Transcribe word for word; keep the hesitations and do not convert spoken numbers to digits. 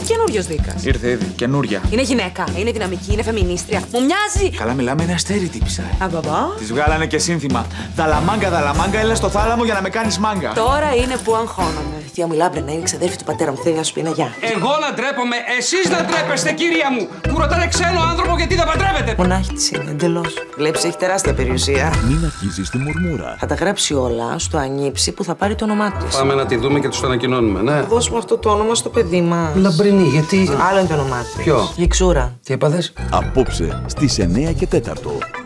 καινούριο δίκα. Ήρθε ήδη, καινούρια. Είναι γυναίκα, είναι δυναμική, είναι φεμινίστρια. Μου μοιάζει! Καλά, μιλάμε, είναι αστέρι τύπησα. Αμπαμπά. Τη βγάλανε και σύνθημα. Δαλαμάγκα, δαλαμάγκα, έλα στο θάλαμο για να με κάνει μάγκα. Τώρα είναι που αγχώνομαι. Η θεία μου η Λάμπρενα είναι ξαδέρφη του πατέρα μου. Θέλει να σου πει ένα γεια. Εγώ να ντρέπομαι, εσείς να ντρέπεστε, κυρία μου, που ρωτάνε ξένο άνθρωπο γιατί δεν παντρεύετε. Μονάχη τη είναι, εντελώς. Βλέπεις, έχει τεράστια περιουσία. Μην αρχίζεις τη μουρμούρα. Θα τα γράψει όλα στο ανήψη που θα πάρει το όνομά της. Πάμε να τη δούμε και τους το ανακοινώνουμε, ναι. Δώσουμε αυτό το όνομα στο παιδί μας. Λαμπρινή, γιατί. Άλλο είναι το όνομά της. Ποιο? Λιξούρα. Τι έπαθες? Απόψε στις εννιά και τέσσερα.